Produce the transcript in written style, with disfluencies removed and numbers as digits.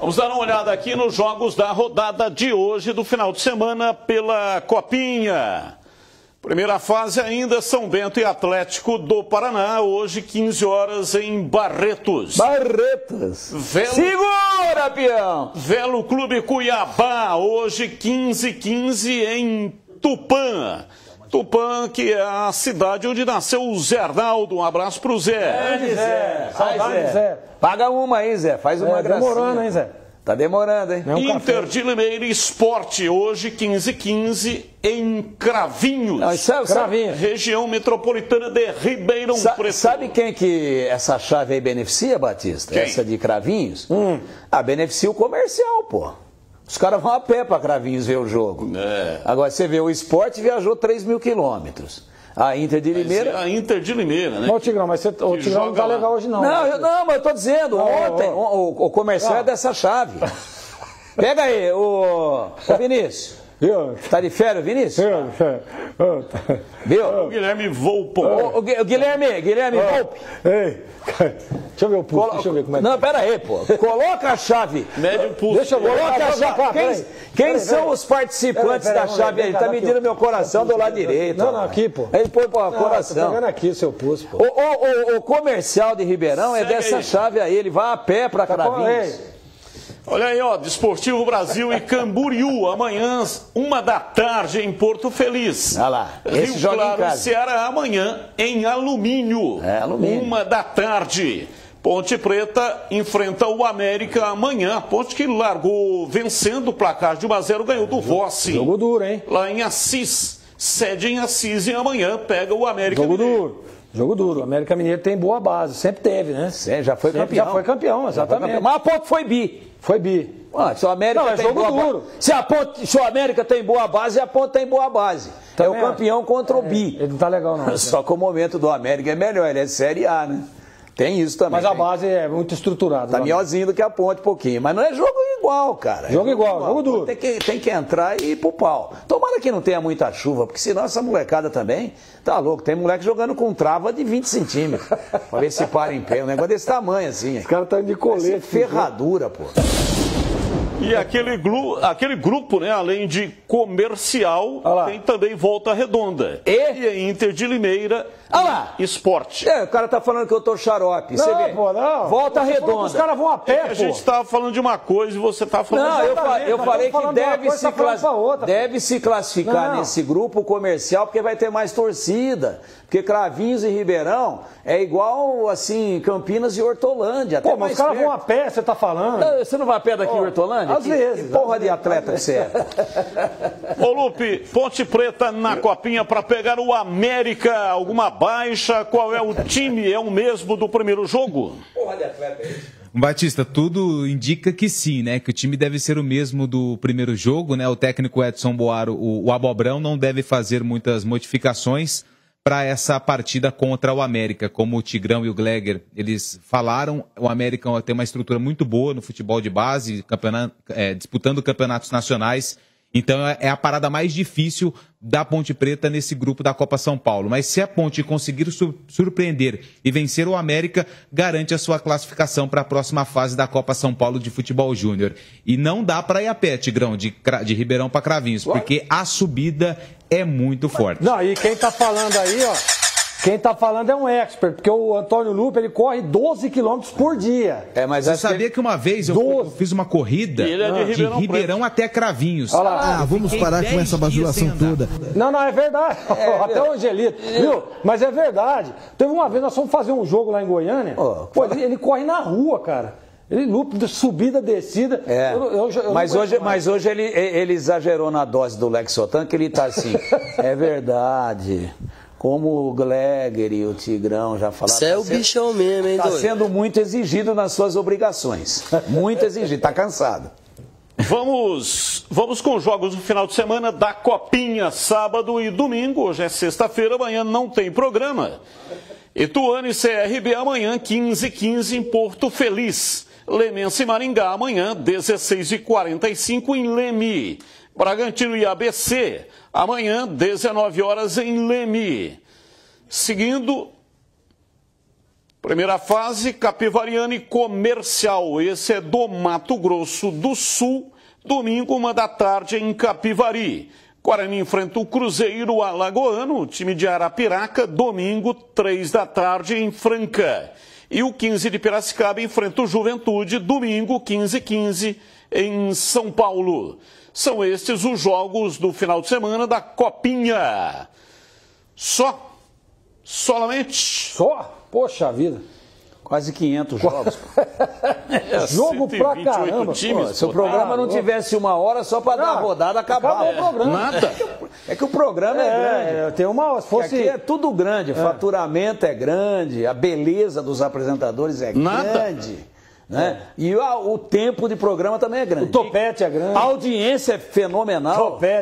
Vamos dar uma olhada aqui nos jogos da rodada de hoje, do final de semana, pela Copinha. Primeira fase ainda, São Bento e Atlético do Paraná, hoje 15 horas em Barretos. Barretos! Segura, peão! Velo Clube Cuiabá, hoje 15h15 em Tupã. Tupã, que é a cidade onde nasceu o Zé Arnaldo. Um abraço pro Zé. Zé. Saudade, Zé. Paga uma aí, Zé. Faz uma gracinha. Demorando, hein, Zé? Tá demorando, hein? Inter de Limeira Esporte, hoje 15h15 em Cravinhos. Não, Cravinhos. Região metropolitana de Ribeirão Preto. Sabe quem que essa chave aí beneficia, Batista? Quem? Essa de Cravinhos? Beneficia o comercial, pô. Os caras vão a pé para Cravinhos ver o jogo. Agora, você vê, o Sport viajou 3.000 quilômetros. A Inter de Limeira... A Inter de Limeira, né? Ô, Tigrão, mas o Tigrão não tá legal hoje, não. Não, mas eu tô dizendo, ontem, o comercial é dessa chave. Pega aí, o Vinícius. Tá de férias, Vinícius? Viu? O Guilherme Volpe. O Guilherme Volpe. Ei, deixa eu ver o pulso, deixa eu ver como é que... Não, pera aí, pô. Coloca a chave. Mede o pulso. Deixa eu ver. Coloca a chave. Quem são os participantes da chave aí? Ele tá medindo meu coração do lado direito. Não, aqui, pô. Ele põe pro coração. Tá pegando aqui o seu pulso, pô. O comercial de Ribeirão é dessa chave aí. Ele vai a pé pra Cravinhos. Olha aí, ó, Desportivo Brasil e Camboriú, amanhã, 13h em Porto Feliz. Olha lá, esse Rio joga Claro em casa. Ceará, amanhã, em Alumínio. Alumínio. 13h. Ponte Preta enfrenta o América amanhã. A Ponte que largou vencendo o placar de 1-0, ganhou do Rossi. Jogo duro, hein? Lá em Assis. Sede em Assis e amanhã pega o América Jogo Mineiro. duro. Jogo duro. O América Mineiro tem boa base. Sempre teve, né? Já foi campeão. Já foi campeão, exatamente. Mas a Ponte foi bi. Foi bi. Se o América Não, é tem jogo boa duro. Se o América tem boa base, a Ponte tem boa base. Também é o campeão contra o bi. Ele não tá legal, não. Só que o momento do América é melhor, ele é Série A, né? Tem isso também. Mas a base é muito estruturada. Tá melhorzinho do que a Ponte um pouquinho. Mas não é jogo igual, cara. Jogo igual, jogo duro. Tem que entrar e ir pro pau. Tomara que não tenha muita chuva, porque senão essa molecada também tá louco. Tem moleque jogando com trava de 20 centímetros. Pra ver se para em pé. Um negócio desse tamanho assim. Os caras estão de colete. Ferradura, pô. E aquele grupo, né, além de comercial, tem também Volta Redonda. E Inter de Limeira e Esporte. O cara tá falando que eu tô xarope. Você vê? Pô, não. Volta Redonda. Os caras vão a pé, A gente estava falando de uma coisa e você está falando de outra. Não, eu falei que deve se classificar nesse grupo comercial, porque vai ter mais torcida. Porque Cravinhos e Ribeirão é igual, assim, Campinas e Hortolândia. Pô, mas os caras vão a pé, você tá falando? Você não vai a pé daqui em Hortolândia? Às vezes. Que porra de atleta que você é? Ô, Lupe, Ponte Preta na Copinha para pegar o América. Alguma baixa? Qual é o time? É o mesmo do primeiro jogo? Porra de atleta é isso? Batista, tudo indica que sim, né? Que o time deve ser o mesmo do primeiro jogo, né? O técnico Edson Boaro, o Abobrão, não deve fazer muitas modificações para essa partida contra o América. Como o Tigrão e o Gleger, eles falaram, o América tem uma estrutura muito boa no futebol de base, disputando campeonatos nacionais. Então é a parada mais difícil da Ponte Preta nesse grupo da Copa São Paulo. Mas se a Ponte conseguir surpreender e vencer o América, garante a sua classificação para a próxima fase da Copa São Paulo de Futebol Júnior. E não dá para ir a pé, Tigrão, de Ribeirão para Cravinhos, porque a subida é muito forte. Não, e quem tá falando aí, ó, quem tá falando é um expert, porque o Antônio Lupe, ele corre 12 quilômetros por dia. Mas você sabia que uma vez eu fiz uma corrida de Ribeirão até Cravinhos. Olha lá. Vamos parar com essa bajulação toda. Não, é verdade. Até o Angelito, viu? Mas é verdade. Teve uma vez, nós fomos fazer um jogo lá em Goiânia, ele corre na rua, cara. Ele lupa, subida, descida. Mas hoje ele exagerou na dose do Lexotan, que ele tá assim, é verdade. Como o Gleger e o Tigrão já falaram. Você é o bichão mesmo, hein, Tá sendo muito exigido nas suas obrigações. Muito exigido, tá cansado. Vamos com os jogos do final de semana da Copinha, sábado e domingo. Hoje é sexta-feira, amanhã não tem programa. Ituano e CRB amanhã, 15h15 em Porto Feliz. Lemense e Maringá amanhã, 16h45 em Leme. Bragantino e ABC, amanhã, 19 horas em Leme. Seguindo, Primeira fase, Capivariana e Comercial. Esse é do Mato Grosso do Sul. Domingo, 1h em Capivari. Guarani enfrenta o Cruzeiro Alagoano, o time de Arapiraca. Domingo, 3h em Franca. E o 15 de Piracicaba enfrenta o Juventude. Domingo, 15h15 em São Paulo. São estes os jogos do final de semana da Copinha. Solamente? Só? Poxa vida. Quase 500 jogos. Jogo pra caramba. Times, se o programa não tivesse 1 hora só para dar a rodada, acabava o programa. Nada. É que o programa é grande. Tem uma, se fosse... Aqui é tudo grande. Faturamento é grande, a beleza dos apresentadores é grande. Né? E o tempo de programa também é grande. O topete é grande. A audiência é fenomenal. Topete.